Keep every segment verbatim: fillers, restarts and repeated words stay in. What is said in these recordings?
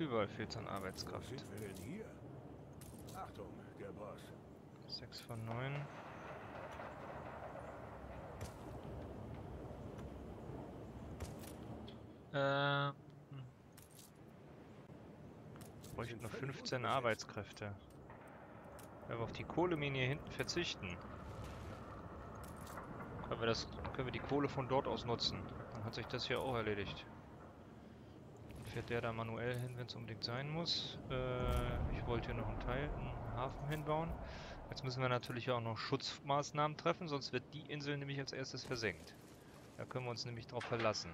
Überall fehlt es an Wo Arbeitskraft. sind wir denn hier? Achtung, der Boss. sechs von neun. Ähm. Ich bräuchte noch fünfzehn Arbeitskräfte. Wenn wir auf die Kohlemine hier hinten verzichten, können wir, das, können wir die Kohle von dort aus nutzen. Dann hat sich das hier auch erledigt. Dann fährt der da manuell hin, wenn es unbedingt sein muss. Äh, ich wollte hier noch einen Teil, einen Hafen hinbauen. Jetzt müssen wir natürlich auch noch Schutzmaßnahmen treffen, sonst wird die Insel nämlich als erstes versenkt. Da können wir uns nämlich drauf verlassen.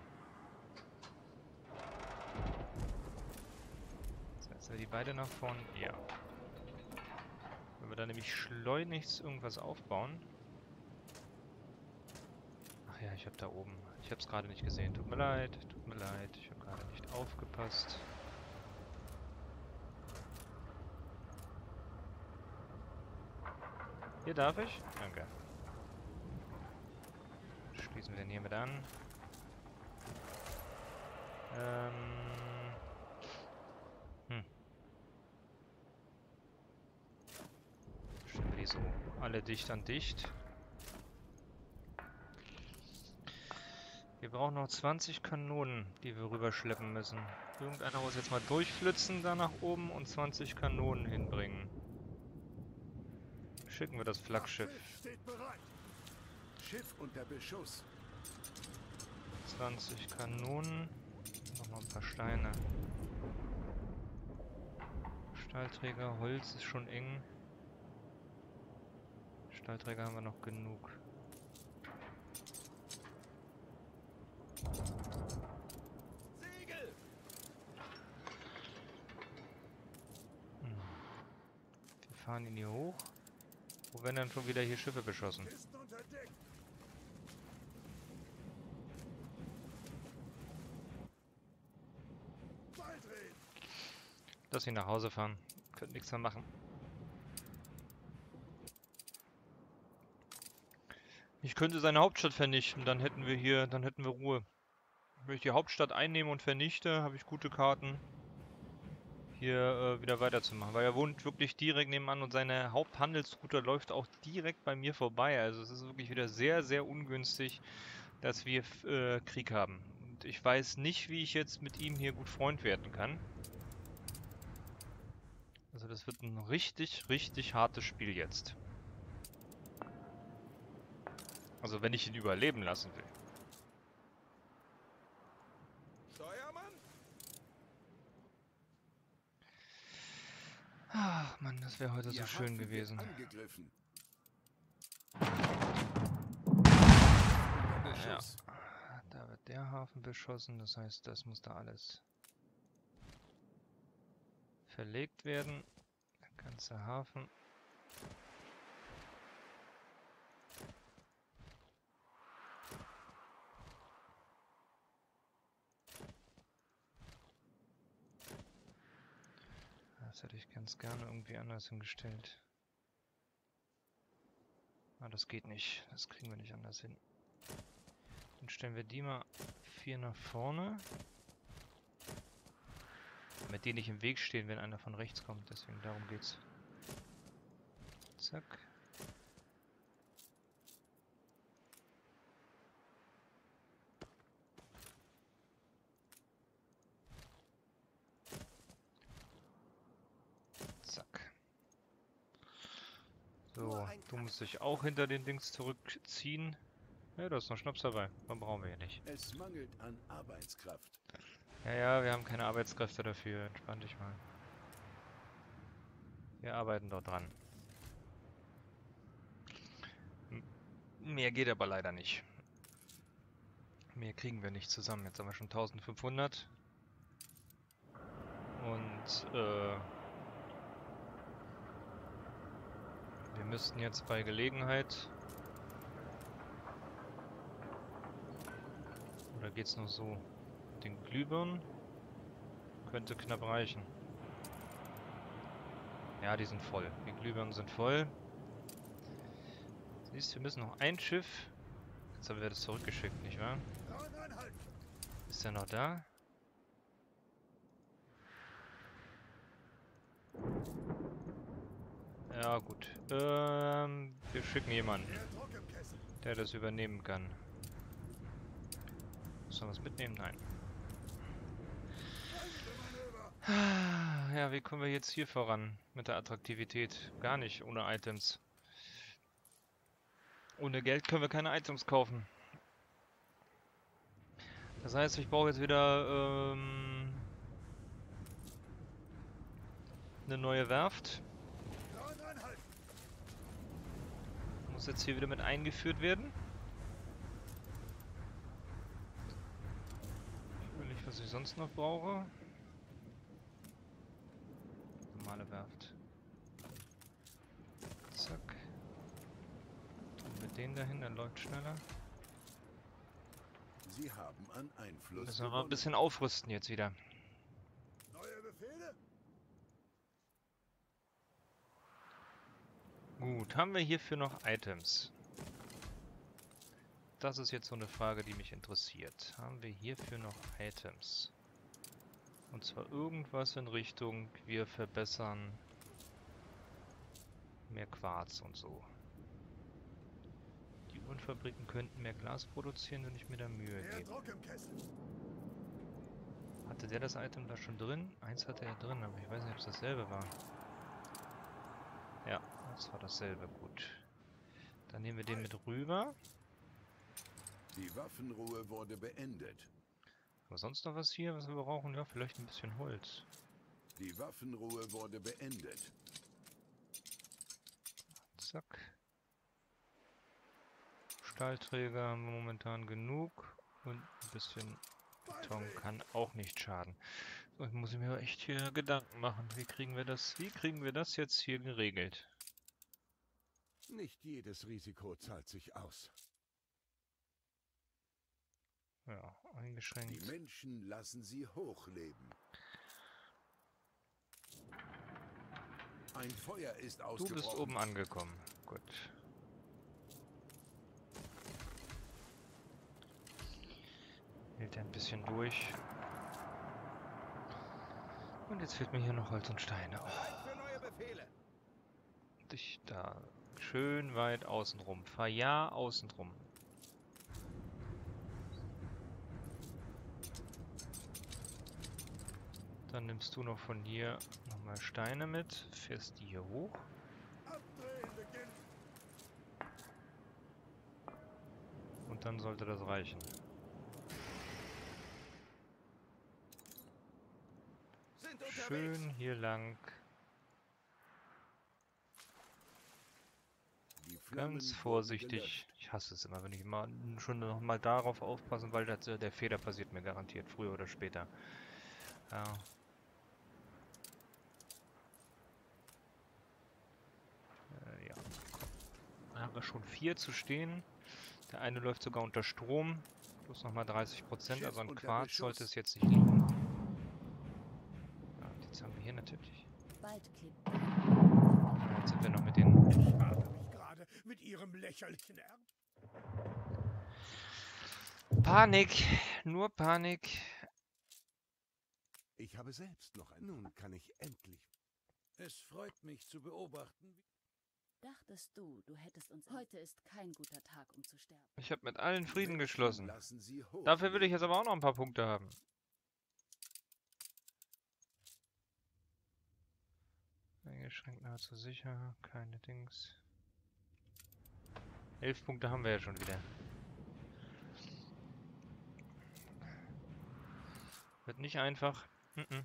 Setzen wir die beide nach vorn? Ja. Wenn wir da nämlich schleunigst irgendwas aufbauen. Ach ja, ich habe da oben. Ich habe es gerade nicht gesehen. Tut mir leid, tut mir leid. Ich habe gerade nicht aufgepasst. Hier darf ich? Danke. Schließen wir den hier mit an. Ähm. Hm. Stellen wir die so alle dicht an dicht. Wir brauchen noch zwanzig Kanonen, die wir rüberschleppen müssen. Irgendeiner muss jetzt mal durchflitzen da nach oben und zwanzig Kanonen hinbringen. Schicken wir das Flaggschiff. Steht bereit. Schiff unter Beschuss. zwanzig Kanonen. Nochmal ein paar Steine. Stahlträger, Holz ist schon eng. Stahlträger haben wir noch genug. Segel! Hm. Wir fahren ihn hier hoch. Wo werden dann schon wieder hier Schiffe beschossen? Kisten unter Deck. Beidrehen. Lass ihn nach Hause fahren. Könnt nichts mehr machen. Ich könnte seine Hauptstadt vernichten, dann hätten wir hier, dann hätten wir Ruhe. Wenn ich die Hauptstadt einnehme und vernichte, habe ich gute Karten, hier äh, wieder weiterzumachen. Weil er wohnt wirklich direkt nebenan und seine Haupthandelsroute läuft auch direkt bei mir vorbei. Also es ist wirklich wieder sehr, sehr ungünstig, dass wir äh, Krieg haben. Und ich weiß nicht, wie ich jetzt mit ihm hier gut Freund werden kann. Also das wird ein richtig, richtig hartes Spiel jetzt. Also wenn ich ihn überleben lassen will. Steuermann? Ach Mann, das wäre heute so Ihr schön Hafen wird gewesen. angegriffen. Ja, Beschuss. da wird der Hafen beschossen, das heißt, das muss da alles verlegt werden. Der ganze Hafen. Das hätte ich ganz gerne irgendwie anders hingestellt. Ah, das geht nicht. Das kriegen wir nicht anders hin. Dann stellen wir die mal vier nach vorne. Damit die nicht im Weg stehen, wenn einer von rechts kommt. Deswegen darum geht's. Zack. Zack. So, du musst dich auch hinter den Dings zurückziehen. Ja, da ist noch Schnaps dabei. Dann brauchen wir hier nicht. Es mangelt an Arbeitskraft. Ja, ja, wir haben keine Arbeitskräfte dafür. Entspann dich mal. Wir arbeiten dort dran. M- Mehr geht aber leider nicht. Mehr kriegen wir nicht zusammen. Jetzt haben wir schon eintausendfünfhundert. Und äh, wir müssten jetzt bei Gelegenheit... Oder geht's noch so? Den Glühbirnen könnte knapp reichen. Ja, die sind voll. Die Glühbirnen sind voll. Siehst du, wir müssen noch ein Schiff. Jetzt haben wir das zurückgeschickt, nicht wahr? Ist der noch da? Ja, gut. Ähm, wir schicken jemanden, Der Druck im Kessel. der das übernehmen kann. Muss man was mitnehmen? Nein. Manöver. Ja, wie kommen wir jetzt hier voran mit der Attraktivität? Gar nicht ohne Items. Ohne Geld können wir keine Items kaufen. Das heißt, ich brauche jetzt wieder ähm, eine neue Werft. Dauernd anhalten. Muss jetzt hier wieder mit eingeführt werden. Ich überlege, was ich sonst noch brauche. Normale Werft. Zack. Tun wir den dahin, der läuft schneller. Sie haben an Einfluss Müssen wir mal ein gewonnen. bisschen aufrüsten jetzt wieder. Neue Befehle? Gut, haben wir hierfür noch Items? Das ist jetzt so eine Frage, die mich interessiert. Haben wir hierfür noch Items? Und zwar irgendwas in Richtung, wir verbessern mehr Quarz und so. Die Uhrenfabriken könnten mehr Glas produzieren, wenn ich mir da Mühe Der gebe. Druck im Kessel. Hatte der das Item da schon drin? Eins hatte er drin, aber ich weiß nicht, ob es dasselbe war. Ja, das war dasselbe, gut. Dann nehmen wir den mit rüber. Die Waffenruhe wurde beendet. Haben wir sonst noch was hier, was wir brauchen? Ja, vielleicht ein bisschen Holz. Die Waffenruhe wurde beendet. Zack. Stahlträger haben wir momentan genug. Und ein bisschen Beton kann auch nicht schaden. So, ich muss mir echt hier Gedanken machen. Wie kriegen wir das, wie kriegen wir das jetzt hier geregelt? Nicht jedes Risiko zahlt sich aus. Ja, Die eingeschränkt. Menschen lassen sie hochleben. Ein Feuer ist Du ausgebrochen. bist oben angekommen. Gut. Hält er ein bisschen durch. Und jetzt fehlt mir hier noch Holz und Steine. Oh, Bereit für neue Befehle. dich da. Schön weit außenrum. Fahr ja außenrum. Dann nimmst du noch von hier nochmal Steine mit. Fährst die hier hoch. Abdrehen beginnt. Und dann sollte das reichen. Sind unterwegs. Schön hier lang. Die Flammen Ganz wurden vorsichtig. gelöscht. Ich hasse es immer, wenn ich mal schon noch mal darauf aufpassen, weil das, äh, der Fehler passiert mir garantiert, früher oder später. Ja. Äh, ja. Komm. Da haben wir schon vier zu stehen. Der eine läuft sogar unter Strom. Plus nochmal dreißig Prozent, Schiff also an unter Quarz Beschuss. sollte es jetzt nicht liegen. Ja, jetzt haben wir hier natürlich. Bald kippt. Ja, jetzt sind wir noch mit den. Ich habe mich gerade mit ihrem lächerlichen Erb. Panik! Nur Panik. Ich habe selbst noch ein. Nun kann ich endlich. Es freut mich zu beobachten. Dachtest du, du hättest uns... Heute ist kein guter Tag, um zu sterben. Ich habe mit allen Die Frieden Menschen geschlossen. lassen sie Dafür will ich hochleben. jetzt aber auch noch ein paar Punkte haben. Eingeschränkt nahezu sicher, keine Dings. Elf Punkte haben wir ja schon wieder. Wird nicht einfach. Mm-mm.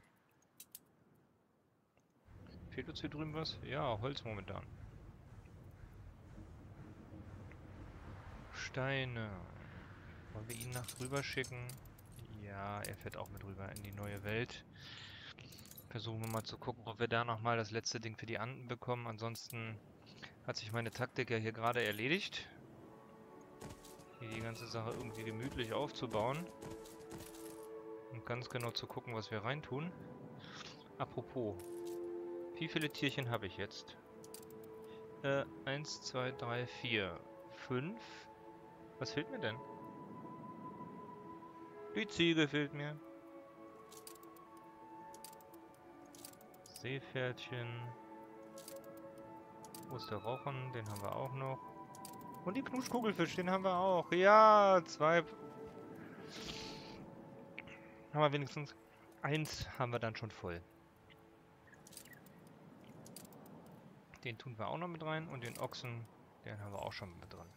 Fehlt uns hier drüben was? Ja, Holz momentan. Steine. Wollen wir ihn nach rüber schicken? Ja, er fährt auch mit rüber in die neue Welt. Versuchen wir mal zu gucken, ob wir da nochmal das letzte Ding für die Anden bekommen. Ansonsten hat sich meine Taktik ja hier gerade erledigt. Hier die ganze Sache irgendwie gemütlich aufzubauen. Und ganz genau zu gucken, was wir reintun. Apropos. Wie viele Tierchen habe ich jetzt? Äh, eins, zwei, drei, vier, fünf. Was fehlt mir denn? Die Ziege fehlt mir. Seepferdchen. Wo ist der Rochen? Den haben wir auch noch. Und die Knuschkugelfisch, den haben wir auch. Ja, zwei. Haben wir wenigstens eins haben wir dann schon voll. Den tun wir auch noch mit rein. Und den Ochsen, den haben wir auch schon mit drin.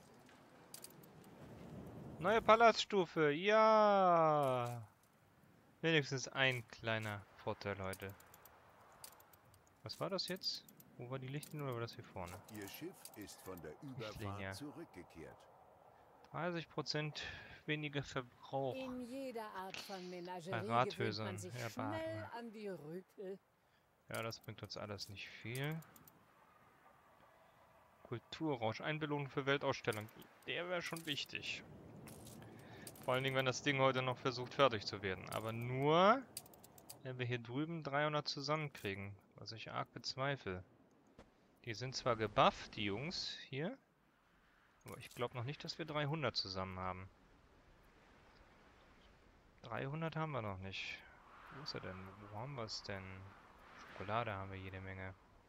Neue Palaststufe, ja! Wenigstens ein kleiner Vorteil heute. Was war das jetzt? Wo war die Lichtlinie oder war das hier vorne? Ihr Schiff ist von der Lichtlinie. Überfahrt zurückgekehrt. dreißig Prozent weniger Verbrauch. In jeder Art von Menagerie Bei gewöhnt Rathhäusern, man sich ja, schnell Baden. an die Rüpel. Ja, das bringt uns alles nicht viel. Kulturrausch, Einbelohnung für Weltausstellung. Der wäre schon wichtig. Vor allen Dingen, wenn das Ding heute noch versucht fertig zu werden. Aber nur, wenn wir hier drüben dreihundert zusammenkriegen. Was ich arg bezweifle. Die sind zwar gebufft, die Jungs hier. Aber ich glaube noch nicht, dass wir dreihundert zusammen haben. dreihundert haben wir noch nicht. Wo ist er denn? Wo haben wir es denn? Schokolade haben wir jede Menge.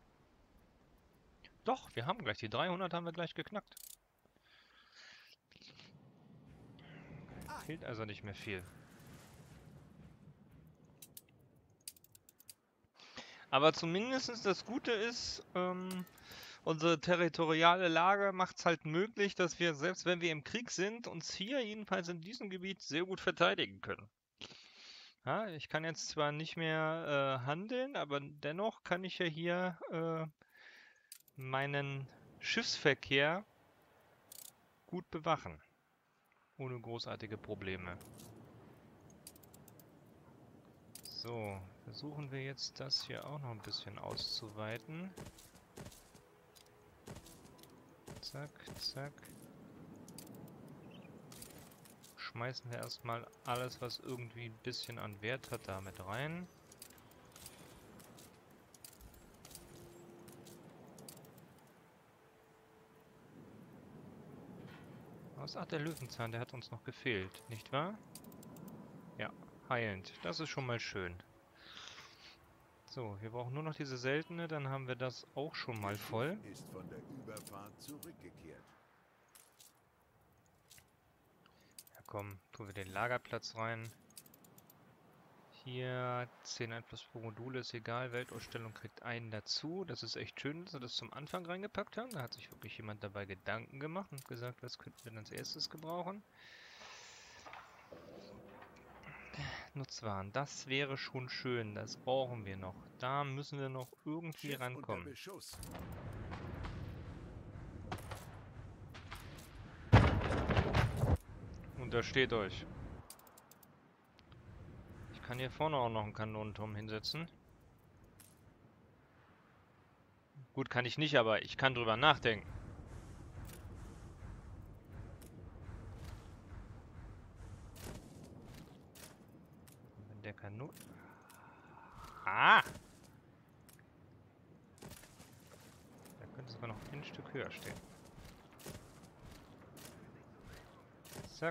Doch, wir haben gleich die dreihundert haben wir gleich geknackt. Fehlt also nicht mehr viel. Aber zumindest das Gute ist, ähm, unsere territoriale Lage macht es halt möglich, dass wir, selbst wenn wir im Krieg sind, uns hier jedenfalls in diesem Gebiet sehr gut verteidigen können. Ja, ich kann jetzt zwar nicht mehr äh, handeln, aber dennoch kann ich ja hier äh, meinen Schiffsverkehr gut bewachen. Ohne großartige Probleme. So, versuchen wir jetzt das hier auch noch ein bisschen auszuweiten. Zack, zack. Schmeißen wir erstmal alles, was irgendwie ein bisschen an Wert hat, damit rein. Was? Ach, der Löwenzahn, der hat uns noch gefehlt, nicht wahr? Ja, heilend. Das ist schon mal schön. So, wir brauchen nur noch diese seltene, dann haben wir das auch schon mal voll. Ist von der Überfahrt zurückgekehrt. Ja komm, tun wir den Lagerplatz rein. Hier zehn Einfluss pro Module, ist egal. Weltausstellung kriegt einen dazu. Das ist echt schön, dass wir das zum Anfang reingepackt haben. Da hat sich wirklich jemand dabei Gedanken gemacht und gesagt, was könnten wir denn als erstes gebrauchen. Nutzwaren, das wäre schon schön. Das brauchen wir noch. Da müssen wir noch irgendwie Schiff rankommen. unter Beschuss. Untersteht euch. Ich kann hier vorne auch noch einen Kanonenturm hinsetzen. Gut, kann ich nicht, aber ich kann drüber nachdenken. Wenn der Kanon... Ah! Da könnte sogar noch ein Stück höher stehen. Zack.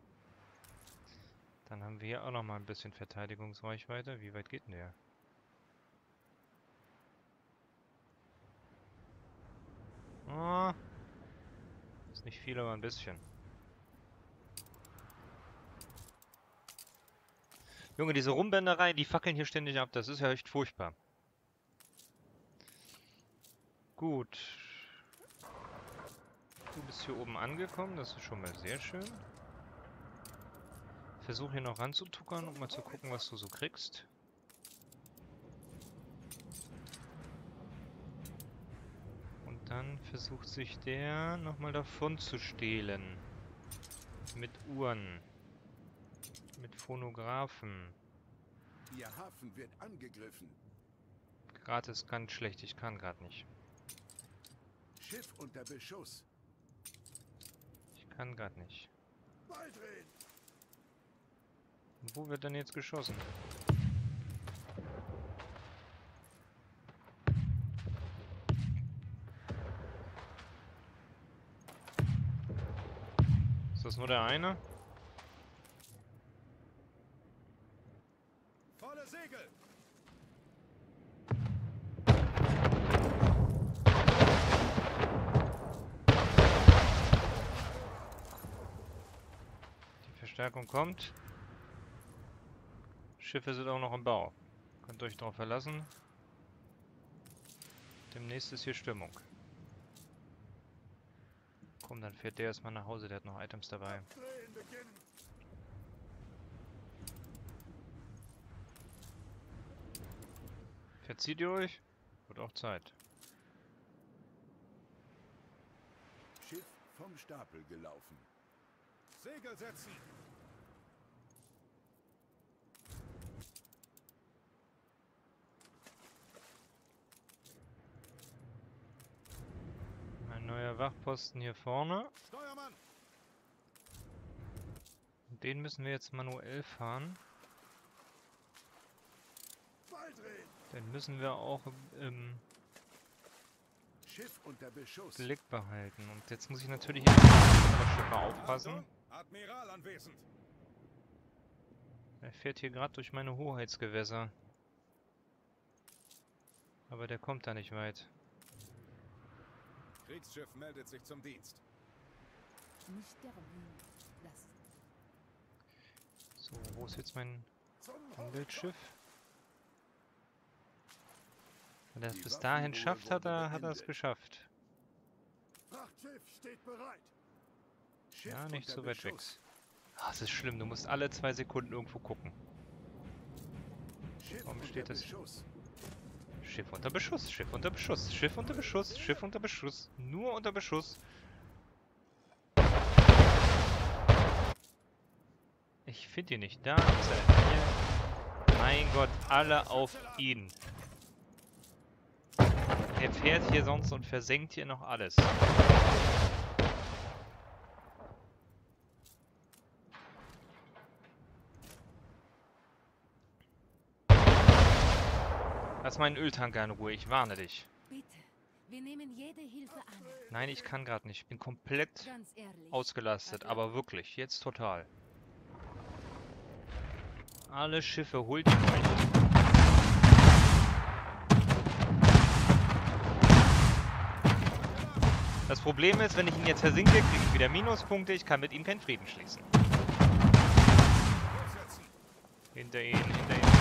Dann haben wir hier auch noch mal ein bisschen Verteidigungsreichweite. Wie weit geht denn der? Oh. Ist nicht viel, aber ein bisschen. Junge, diese Rumbänderei, die fackeln hier ständig ab. Das ist ja echt furchtbar. Gut. Du bist hier oben angekommen. Das ist schon mal sehr schön. Versuche hier noch ranzutuckern, um mal zu gucken, was du so kriegst. Und dann versucht sich der nochmal davon zu stehlen. Mit Uhren. Mit Phonographen. Ihr Hafen wird angegriffen. Gerade ist ganz schlecht, ich kann gerade nicht. Schiff unter Beschuss. Ich kann gerade nicht. Baldrin! Wo wird denn jetzt geschossen? Ist das nur der eine? Volle Segel! Verstärkung kommt. Schiffe sind auch noch im Bau. Könnt ihr euch darauf verlassen. Demnächst ist hier Stimmung. Komm, dann fährt der erstmal nach Hause, der hat noch Items dabei. Verzieht ihr euch? Wird auch Zeit. Schiff vom Stapel gelaufen. Segel setzen! Ein neuer Wachposten hier vorne. Steuermann! Den müssen wir jetzt manuell fahren. Ball drehen! Den müssen wir auch im Schiff unter Beschuss. Blick behalten. Und jetzt muss ich natürlich auf das Schiff aufpassen. Admiral anwesend. Er fährt hier gerade durch meine Hoheitsgewässer. Aber der kommt da nicht weit. Kriegsschiff meldet sich zum Dienst. Nicht der Ruhe. Das So, wo ist jetzt mein Handelsschiff? Wenn er es Die bis dahin Waffenruhe schafft, hat wurde er, hat er es beendet. geschafft. Frachtschiff steht bereit. Schiff Ja, nicht unter so weit weg. Beschuss. Ah, es ist schlimm, du musst alle zwei Sekunden irgendwo gucken. Schiff Warum unter steht das? Beschuss. Schiff unter Beschuss, Schiff unter Beschuss, Schiff unter Beschuss, Schiff unter Beschuss, nur unter Beschuss. Ich finde ihn nicht. Da ist er. Hier. Mein Gott, alle auf ihn. Er fährt hier sonst und versenkt hier noch alles. Lass meinen Öltanker in Ruhe, ich warne dich. bitte. Wir nehmen jede Hilfe an. Nein, ich kann gerade nicht. Ich bin komplett Ganz ehrlich. ausgelastet, aber wirklich, jetzt total. Alle Schiffe, holt ihn euch. Das Problem ist, wenn ich ihn jetzt versinke, kriege ich wieder Minuspunkte, ich kann mit ihm keinen Frieden schließen. Hinter ihn, hinter ihn.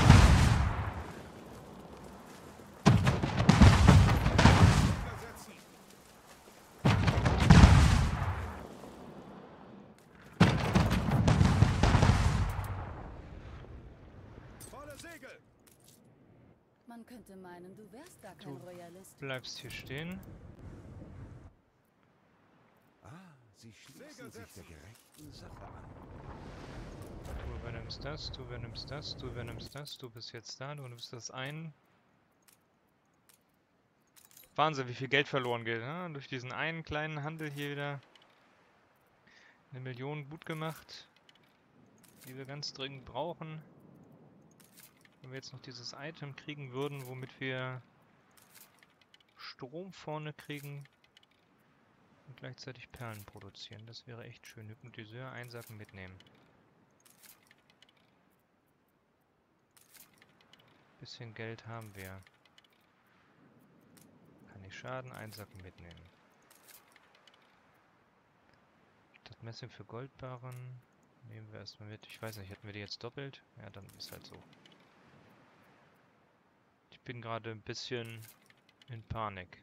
Volle Segel! Man könnte meinen, du wärst gar kein Du Royalist. bleibst hier stehen. Ah, sie schließen sich der gerechten Sache an. Du übernimmst das, du übernimmst das, du übernimmst das, du bist jetzt da, du nimmst das ein. Wahnsinn, wie viel Geld verloren geht, ne? Durch diesen einen kleinen Handel hier wieder eine Million gut gemacht, die wir ganz dringend brauchen. Wenn wir jetzt noch dieses Item kriegen würden, womit wir Strom vorne kriegen und gleichzeitig Perlen produzieren, das wäre echt schön. Hypnotiseur einsacken, mitnehmen. Bisschen Geld haben wir. Kann nicht schaden, einsacken, mitnehmen. Statt Messing für Goldbarren nehmen wir erstmal mit. Ich weiß nicht, hätten wir die jetzt doppelt? Ja, dann ist halt so. Ich bin gerade ein bisschen in Panik.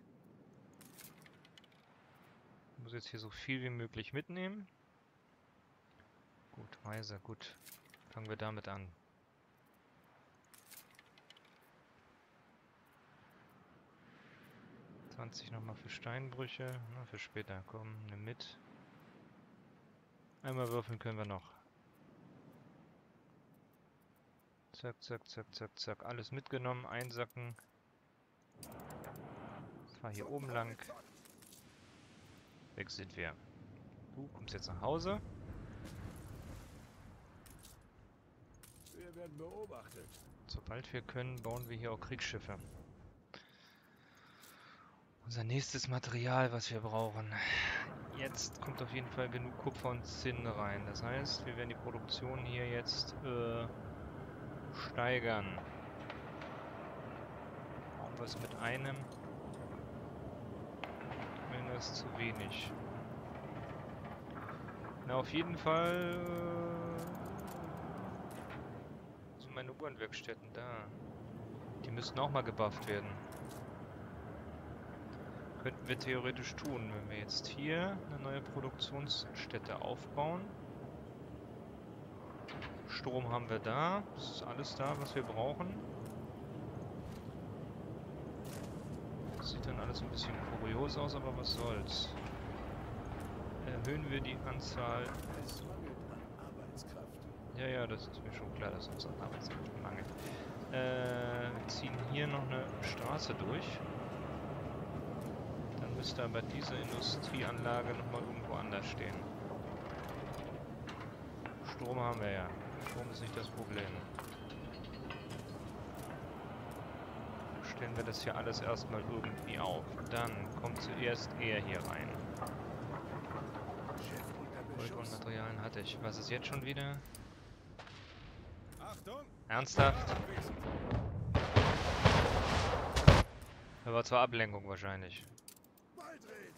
Ich muss jetzt hier so viel wie möglich mitnehmen. Gut, Reise, gut. Fangen wir damit an. zwanzig nochmal für Steinbrüche. Na, für später. Komm, nimm mit. Einmal würfeln können wir noch. Zack, zack, zack, zack, zack. Alles mitgenommen. Einsacken. Das war hier oben lang. Weg sind wir. Du kommst jetzt nach Hause. Wir werden beobachtet. Sobald wir können, bauen wir hier auch Kriegsschiffe. Unser nächstes Material, was wir brauchen. Jetzt kommt auf jeden Fall genug Kupfer und Zinn rein. Das heißt, wir werden die Produktion hier jetzt äh, steigern. Brauchen wir es mit einem? Wenn das ist zu wenig. Na, auf jeden Fall Uhrenwerkstätten, da. Die müssten auch mal gebufft werden. Könnten wir theoretisch tun, wenn wir jetzt hier eine neue Produktionsstätte aufbauen. Strom haben wir da. Das ist alles da, was wir brauchen. Das sieht dann alles ein bisschen kurios aus, aber was soll's. Erhöhen wir die Anzahl... Es mangelt an Arbeitskraft. Ja, ja, das ist mir schon klar, dass uns an Arbeitskraft mangelt. Äh, wir ziehen hier noch eine Straße durch. Dann müsste aber diese Industrieanlage nochmal irgendwo anders stehen. Strom haben wir ja. Strom ist nicht das Problem. Stellen wir das hier alles erstmal irgendwie auf. Dann kommt zuerst er hier rein. Chef unter Beschuss. Goldmaterialien hatte ich. Was ist jetzt schon wieder? Achtung! Ernsthaft? Abwesend. Das war zwar Ablenkung wahrscheinlich. Baldrehen!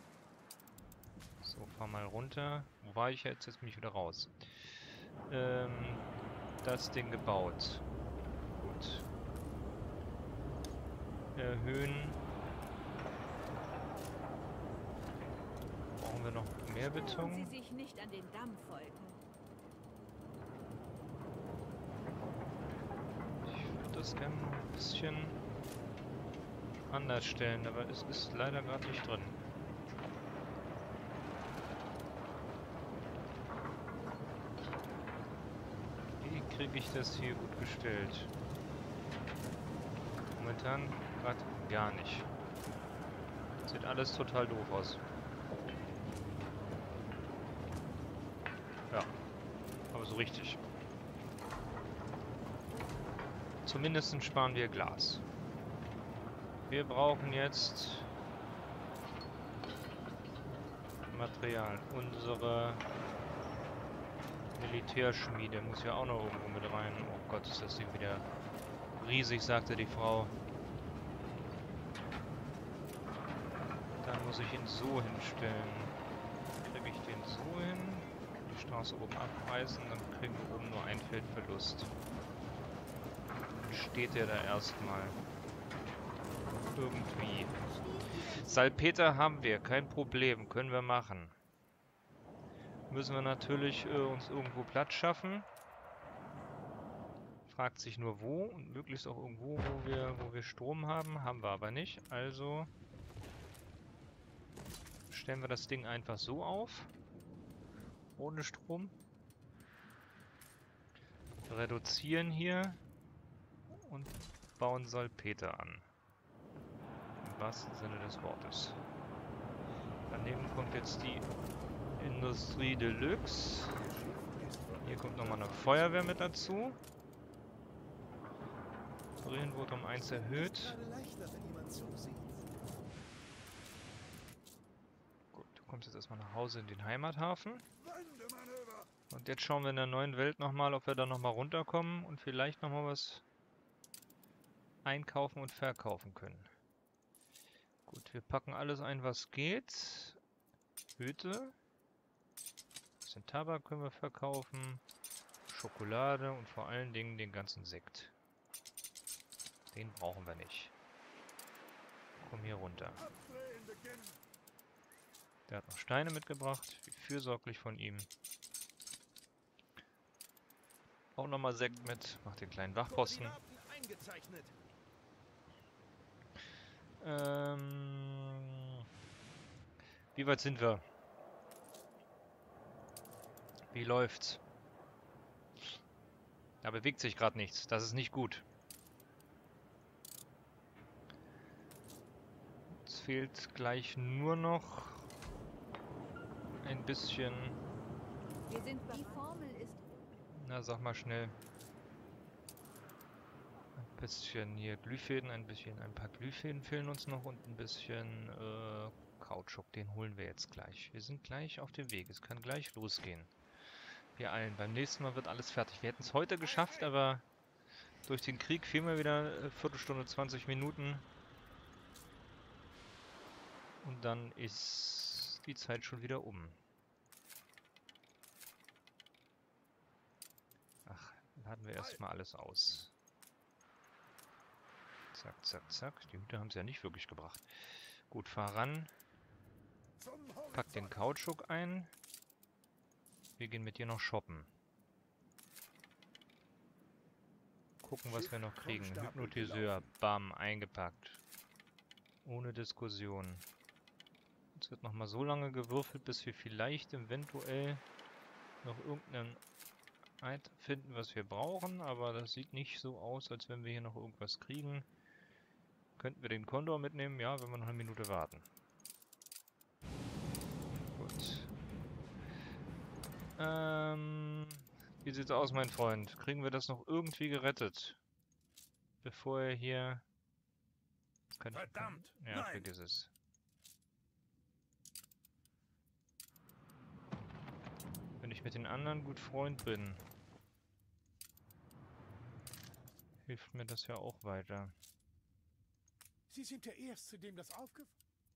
So, fahr mal runter. Wo war ich jetzt? Jetzt bin ich wieder raus. Ähm, das Ding gebaut. Gut. Erhöhen. Brauchen wir noch mehr Beton? Sie sich nicht an den Damm folgen. Ich würde das gerne noch ein bisschen anders stellen, aber es ist leider gerade nicht drin. Wie kriege ich das hier gut gestellt? Momentan gerade gar nicht. Sieht alles total doof aus. Ja, aber so richtig. Zumindest sparen wir Glas. Wir brauchen jetzt Material. Unsere Militärschmiede muss ja auch noch irgendwo mit rein. Oh Gott, ist das Ding wieder riesig, sagte die Frau. Dann muss ich ihn so hinstellen. Kriege ich den so hin? Die Straße oben abreißen, dann kriegen wir oben nur ein Feldverlust. Dann steht der da erstmal. Irgendwie. Salpeter haben wir, kein Problem, können wir machen. Müssen wir natürlich äh, uns irgendwo Platz schaffen. Fragt sich nur wo und möglichst auch irgendwo, wo wir, wo wir Strom haben. Haben wir aber nicht. Also stellen wir das Ding einfach so auf. Ohne Strom. Reduzieren hier. Und bauen Salpeter an. Im wahrsten Sinne des Wortes. Daneben kommt jetzt die Industrie Deluxe. Hier kommt nochmal eine Feuerwehr mit dazu. Brillen wurde um eins erhöht. Gut, du kommst jetzt erstmal nach Hause in den Heimathafen. Und jetzt schauen wir in der neuen Welt nochmal, ob wir da nochmal runterkommen und vielleicht nochmal was einkaufen und verkaufen können. Gut, wir packen alles ein, was geht. Hüte. Bisschen Tabak können wir verkaufen. Schokolade und vor allen Dingen den ganzen Sekt. Den brauchen wir nicht. Komm hier runter. Der hat noch Steine mitgebracht. Wie fürsorglich von ihm. Auch nochmal Sekt mit. Macht den kleinen Wachposten. Ähm, wie weit sind wir? Wie läuft's? Da bewegt sich gerade nichts. Das ist nicht gut. Es fehlt gleich nur noch ein bisschen... Wir sind die Formel ist. Na, sag mal schnell. Ein bisschen hier Glühfäden, ein bisschen, ein paar Glühfäden fehlen uns noch und ein bisschen äh, Kautschuk. Den holen wir jetzt gleich. Wir sind gleich auf dem Weg. Es kann gleich losgehen. Wir eilen. Beim nächsten Mal wird alles fertig. Wir hätten es heute geschafft, aber durch den Krieg fehlen wir wieder eine Viertelstunde, zwanzig Minuten. Und dann ist die Zeit schon wieder um. Ach, Laden wir erstmal alles aus. Zack, zack, zack. Die Hüte haben sie ja nicht wirklich gebracht. Gut, fahr ran. Pack den Kautschuk ein. Wir gehen mit dir noch shoppen. Gucken, was wir noch kriegen. Hypnotiseur, bam, eingepackt. Ohne Diskussion. Jetzt wird nochmal so lange gewürfelt, bis wir vielleicht eventuell noch irgendein Item finden, was wir brauchen. Aber das sieht nicht so aus, als wenn wir hier noch irgendwas kriegen. Könnten wir den Kondor mitnehmen? Ja, wenn wir noch eine Minute warten. Gut. Ähm, wie sieht's aus, mein Freund? Kriegen wir das noch irgendwie gerettet? Bevor er hier... Kann ich... Verdammt! Ja, Nein. vergiss es. Wenn ich mit den anderen gut Freund bin, hilft mir das ja auch weiter. Sie sind der Erste, dem das aufgefallen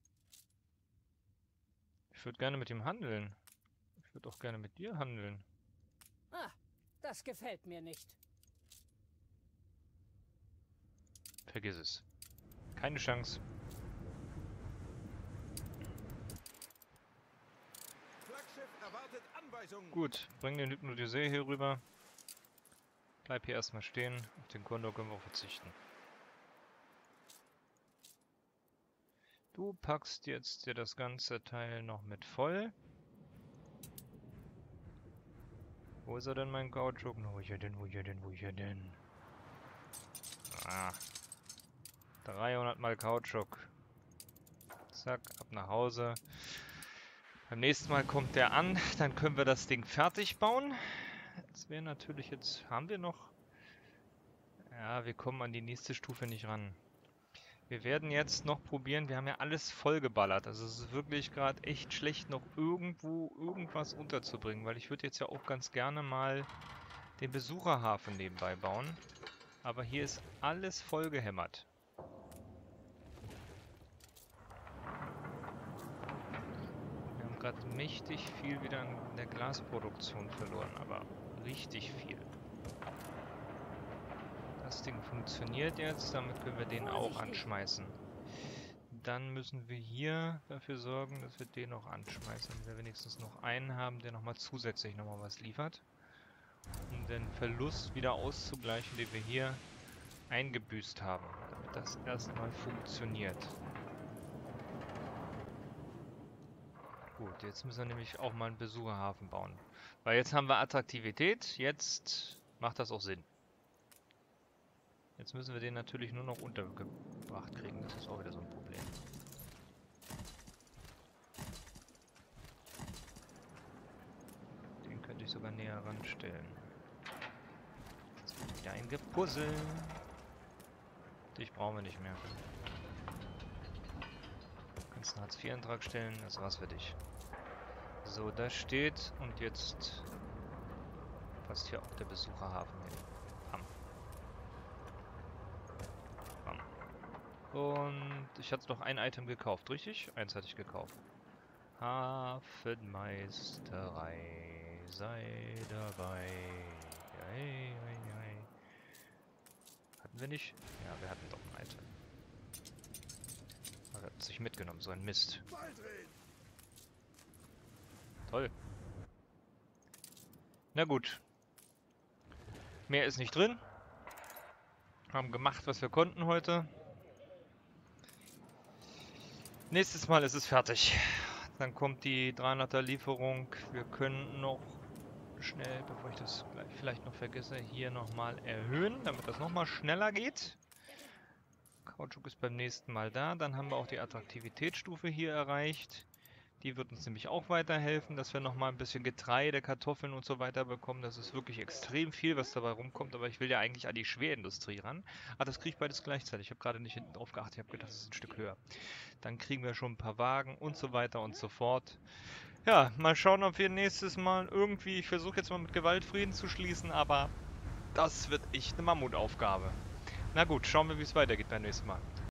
Ich würde gerne mit ihm handeln. Ich würde auch gerne mit dir handeln. Ah, das gefällt mir nicht. Vergiss es. Keine Chance. Flaggschiff erwartet Anweisungen. Gut, bring den Hypnotiseur hier rüber. Bleib hier erstmal stehen. Auf den Kondor können wir auch verzichten. Du packst jetzt dir das ganze Teil noch mit voll. Wo ist er denn, mein Kautschuk? Wo ist er denn, wo ist er denn, wo ist er denn? Ah. dreihundert mal Kautschuk. Zack, ab nach Hause. Beim nächsten Mal kommt der an, dann können wir das Ding fertig bauen. Jetzt wäre natürlich jetzt... Haben wir noch... Ja, wir kommen an die nächste Stufe nicht ran. Wir werden jetzt noch probieren, wir haben ja alles vollgeballert. Also es ist wirklich gerade echt schlecht, noch irgendwo irgendwas unterzubringen. Weil ich würde jetzt ja auch ganz gerne mal den Besucherhafen nebenbei bauen. Aber hier ist alles vollgehämmert. Wir haben gerade mächtig viel wieder an der Glasproduktion verloren, aber richtig viel. Das Ding funktioniert jetzt, damit können wir den auch anschmeißen. Dann müssen wir hier dafür sorgen, dass wir den auch anschmeißen, damit wir wenigstens noch einen haben, der nochmal zusätzlich nochmal was liefert. Um den Verlust wieder auszugleichen, den wir hier eingebüßt haben, damit das erstmal funktioniert. Gut, jetzt müssen wir nämlich auch mal einen Besucherhafen bauen. Weil jetzt haben wir Attraktivität, jetzt macht das auch Sinn. Jetzt müssen wir den natürlich nur noch untergebracht kriegen. Das ist auch wieder so ein Problem. Den könnte ich sogar näher ranstellen. Jetzt wird wieder ein Gepuzzle. Dich brauchen wir nicht mehr. Du kannst einen Hartz vier Antrag stellen. Das war's für dich. So, das steht. Und jetzt passt hier auch der Besucherhafen hin. Und ich hatte noch ein Item gekauft, richtig? Eins hatte ich gekauft. Hafenmeisterei, sei dabei. Ei, ei, ei. Hatten wir nicht? Ja, wir hatten doch ein Item. Aber er hat sich mitgenommen, so ein Mist. Toll. Na gut. Mehr ist nicht drin. Haben gemacht, was wir konnten heute. Nächstes Mal ist es fertig. Dann kommt die dreihunderter Lieferung. Wir können noch schnell, bevor ich das gleich vielleicht noch vergesse, hier nochmal erhöhen, damit das nochmal schneller geht. Kautschuk ist beim nächsten Mal da. Dann haben wir auch die Attraktivitätsstufe hier erreicht. Die wird uns nämlich auch weiterhelfen, dass wir nochmal ein bisschen Getreide, Kartoffeln und so weiter bekommen. Das ist wirklich extrem viel, was dabei rumkommt. Aber ich will ja eigentlich an die Schwerindustrie ran. Ah, das kriege ich beides gleichzeitig. Ich habe gerade nicht hinten drauf geachtet. Ich habe gedacht, das ist ein Stück höher. Dann kriegen wir schon ein paar Wagen und so weiter und so fort. Ja, mal schauen, ob wir nächstes Mal irgendwie... Ich versuche jetzt mal mit Gewaltfrieden zu schließen, aber das wird echt eine Mammutaufgabe. Na gut, schauen wir, wie es weitergeht beim nächsten Mal.